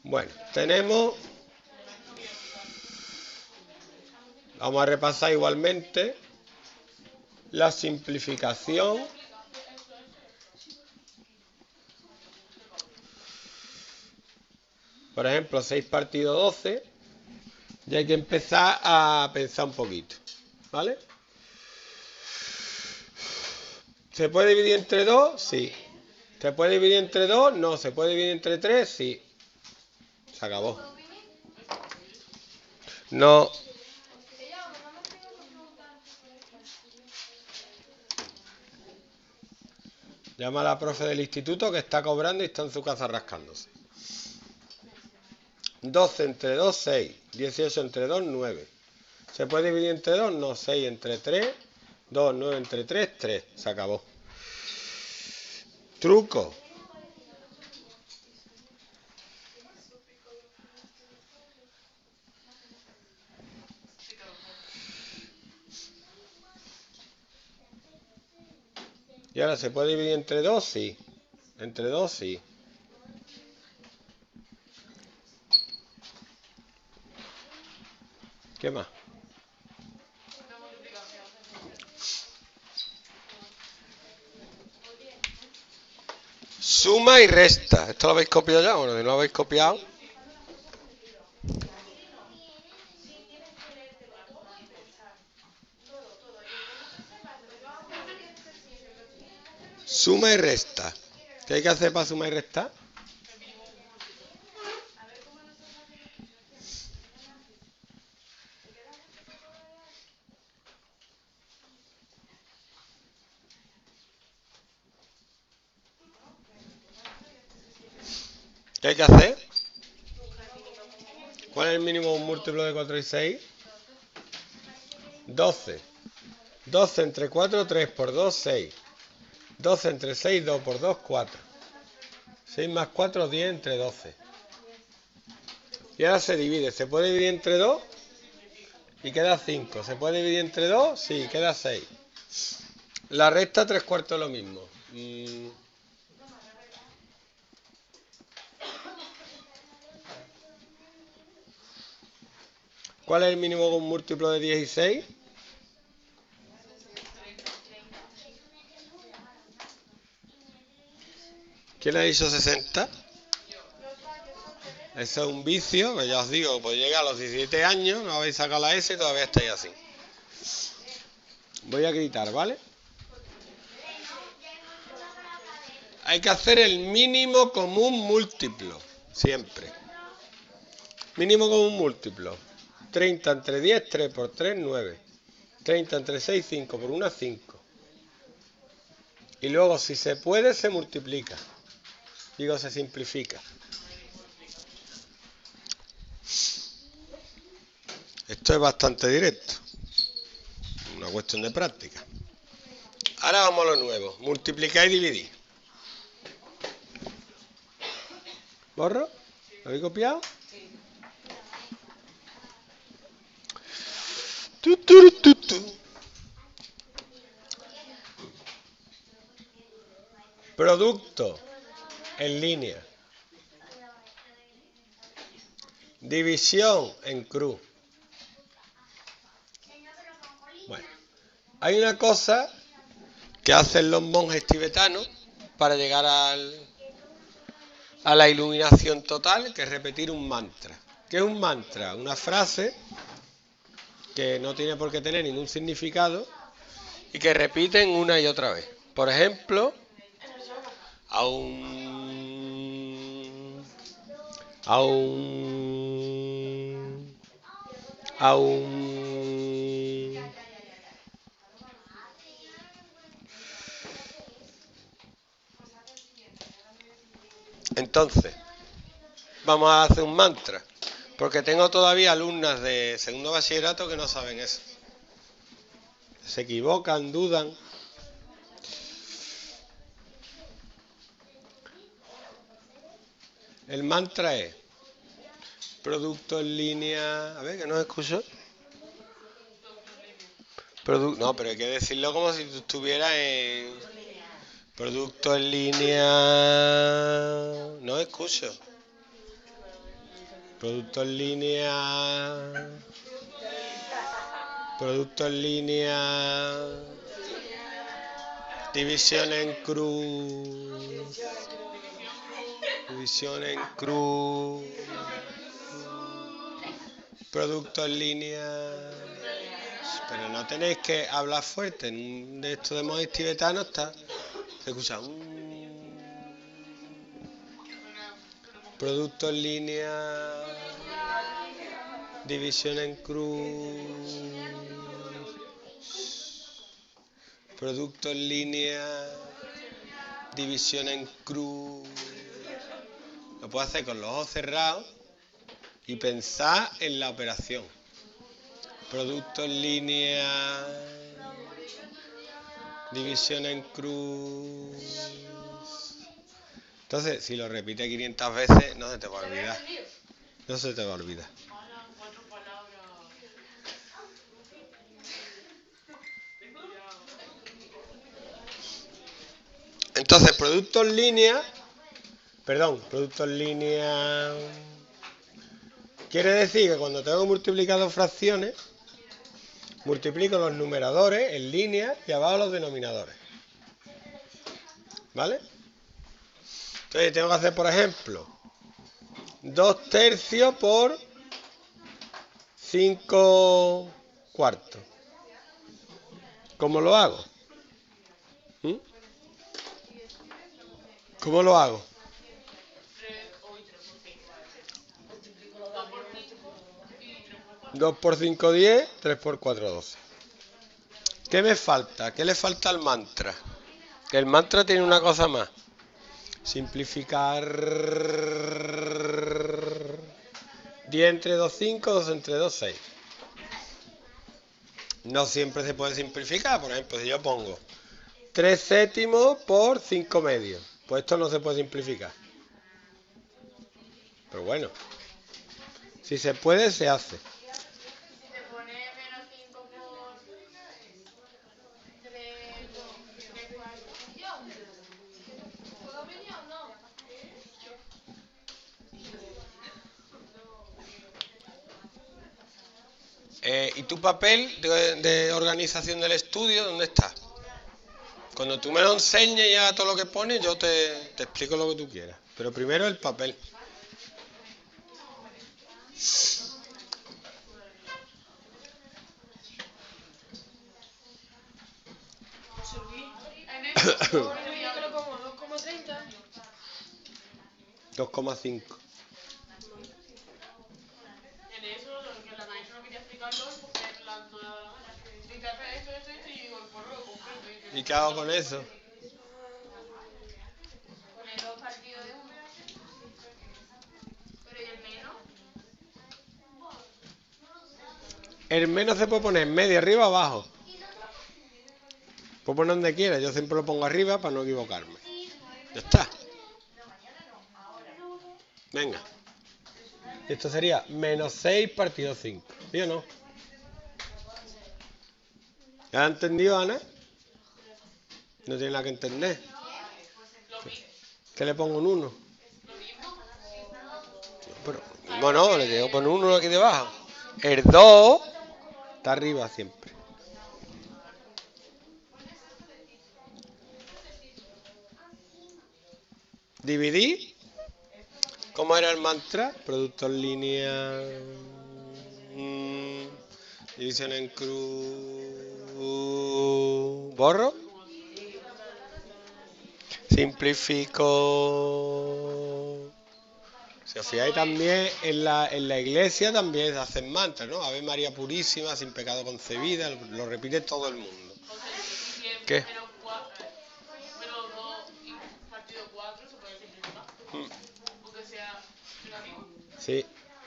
Bueno, tenemos... Vamos a repasar igualmente la simplificación por ejemplo 6 partido 12 y hay que empezar a pensar un poquito, ¿vale? ¿Se puede dividir entre 2? Sí. ¿Se puede dividir entre 2? No. ¿Se puede dividir entre 3? Sí. Se acabó. No. Llama a la profe del instituto que está cobrando y está en su casa rascándose. 12 entre 2, 6. 18 entre 2, 9. ¿Se puede dividir entre 2? No. 6 entre 3. 2, 9 entre 3, 3. Se acabó. Truco. Y ahora, ¿se puede dividir entre 2? Sí. Entre 2, sí. ¿Qué más? Suma y resta. ¿Esto lo habéis copiado ya? Bueno, si no lo habéis copiado. Suma y resta. ¿Qué hay que hacer para sumar y restar? ¿Qué hay que hacer? ¿Cuál es el mínimo de un múltiplo de 4 y 6? 12. 12 entre 4, 3 por 2, 6. 12 entre 6, 2 por 2, 4. 6 más 4, 10 entre 12. Y ahora se divide. ¿Se puede dividir entre 2? Y queda 5. ¿Se puede dividir entre 2? Sí, queda 6. La resta 3 cuartos lo mismo. ¿Cuál es el mínimo de un múltiplo de 10 y 6? ¿Quién ha dicho 60? Eso es un vicio, que ya os digo, pues llega a los 17 años, no habéis sacado la S y todavía estáis así. Voy a gritar, ¿vale? Hay que hacer el mínimo común múltiplo, siempre. Mínimo común múltiplo. 30 entre 10, 3 por 3, 9. 30 entre 6, 5 por 1, 5. Y luego, si se puede, se multiplica. Digo, se simplifica. Esto es bastante directo. Una cuestión de práctica. Ahora vamos a lo nuevo. Multiplicar y dividir. ¿Borro? ¿Lo habéis copiado? Producto en línea. División en cruz. Bueno, hay una cosa que hacen los monjes tibetanos para llegar a la iluminación total, que es repetir un mantra. ¿Qué es un mantra? Una frase que no tiene por qué tener ningún significado y que repiten una y otra vez. Por ejemplo, aún. Entonces, vamos a hacer un mantra, porque tengo todavía alumnas de segundo bachillerato que no saben eso. Se equivocan, dudan. El mantra es producto en línea. A ver, que no escucho. No, pero hay que decirlo como si tú estuvieras en producto en línea. No escucho. Producto en línea. Producto en línea. División en cruz. División en cruz. Producto en línea. Pero no tenéis que hablar fuerte. En de esto de monjes tibetanos está. Se escucha. Producto en línea. División en cruz. Producto en línea. División en cruz. Lo puedo hacer con los ojos cerrados y pensar en la operación. Producto en línea. División en cruz. Entonces, si lo repites 500 veces, no se te va a olvidar. No se te va a olvidar. Entonces, producto en línea quiere decir que cuando tengo multiplicado fracciones, multiplico los numeradores en línea y abajo los denominadores. ¿Vale? Entonces tengo que hacer, por ejemplo, 2 tercios por 5 cuartos. ¿Cómo lo hago? ¿Cómo lo hago? 2 por 5, 10, 3 por 4, 12. ¿Qué me falta? ¿Qué le falta al mantra? Que el mantra tiene una cosa más. Simplificar 10 entre 2, 5, 2 entre 2, 6. No siempre se puede simplificar. Por ejemplo, si yo pongo 3 séptimos por 5 medios, pues esto no se puede simplificar. Pero bueno, si se puede, se hace. ¿Y tu papel de organización del estudio, dónde está? Cuando tú me lo enseñes ya todo lo que pone, yo te explico lo que tú quieras. Pero primero el papel. Yo creo como 2,30. 2,5. En eso, que la maestra no quería explicarlo porque la y te hace esto, y digo, el correo completo. ¿Y qué hago con eso? Pone 2 partidos de 1. Pero ¿y el menos? El menos se puede poner medio, arriba, abajo. Puedo poner donde quiera, yo siempre lo pongo arriba para no equivocarme. Ya está. Venga. Esto sería menos 6 partido 5. ¿Sí o no? ¿Ya has entendido, Ana? No tiene nada que entender. ¿Qué le pongo un 1? Pero, bueno, le tengo que poner un 1 aquí debajo. El 2 está arriba siempre. Dividir. ¿Cómo era el mantra? Producto en línea. División en cruz. ¿Borro? Simplifico. Si os fijáis también en la iglesia también se hacen mantras, ¿no? Ave María Purísima, sin pecado concebida, lo repite todo el mundo. ¿Qué? Menos 2 partido 4 se puede simplificar. Aunque sea negativo. Sí.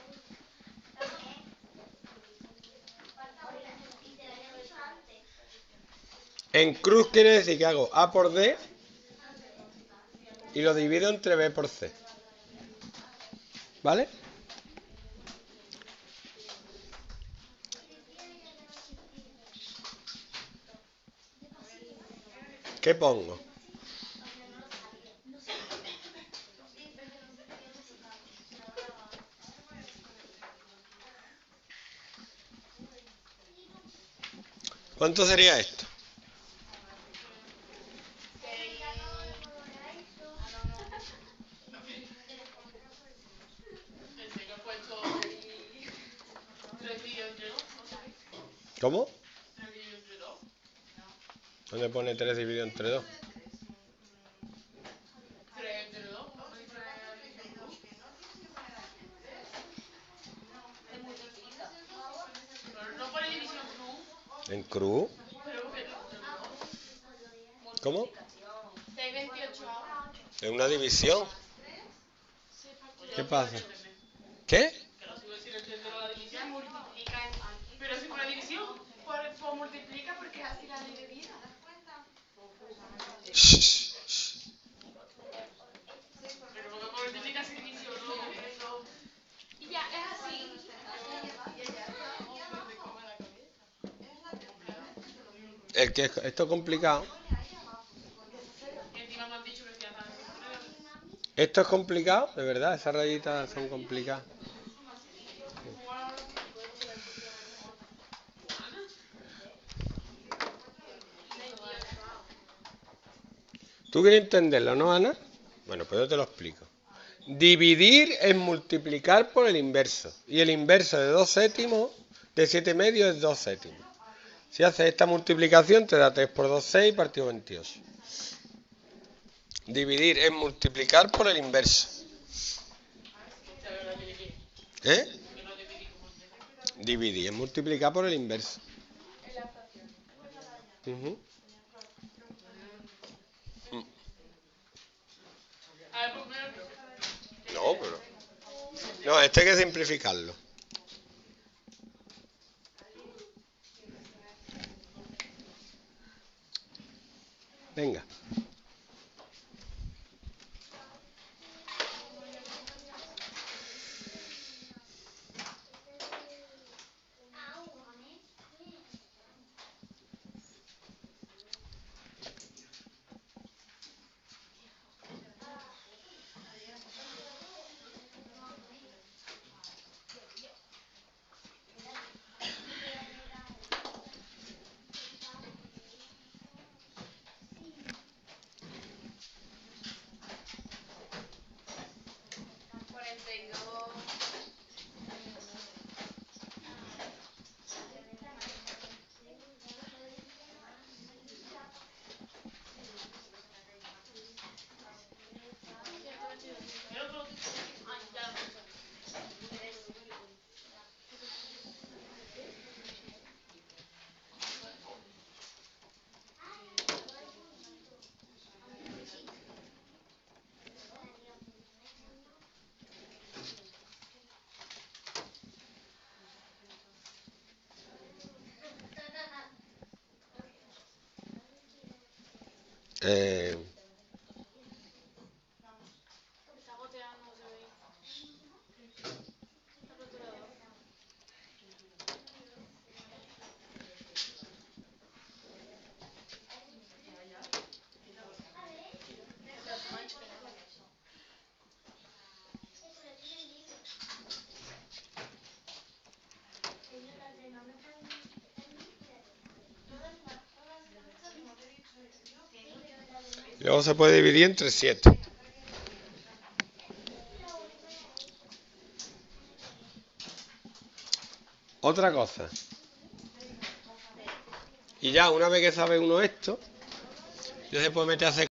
En cruz quiere decir que hago A por D y lo divido entre B por C. ¿Vale? ¿Qué pongo? ¿Cuánto sería esto? Pensé que he puesto 3 vídeos entre 2, ¿no? ¿Cómo? 3 vídeos entre 2. ¿Dónde pone 3 dividido entre 2? 3 entre 2, ¿no? Pero no pone división cruz. ¿En cruz? Pero ¿por qué no? ¿Cómo? 628. ¿En una división? ¿Qué pasa? ¿Qué? Que no sube sin entender la división. Multiplica en... Pero si por la división. Por multiplica porque es así la ley de vida. Pero porque por multiplica sin división, no. Y ya, es así. Esto es complicado. Y encima me han dicho que ya están. Esto es complicado, de verdad, esas rayitas son complicadas. ¿Tú quieres entenderlo, no, Ana? Bueno, pues yo te lo explico. Dividir es multiplicar por el inverso. Y el inverso de 2 séptimos, de 7 medios, es 2 séptimos. Si haces esta multiplicación, te da 3 por 2, 6, partido 28. Dividir es multiplicar por el inverso. ¿Eh? Dividir es multiplicar por el inverso. A ver, primero. No, pero... No, esto hay que simplificarlo. Venga. Luego se puede dividir entre 7. Otra cosa. Y ya una vez que sabe uno esto, ya se puede meter a hacer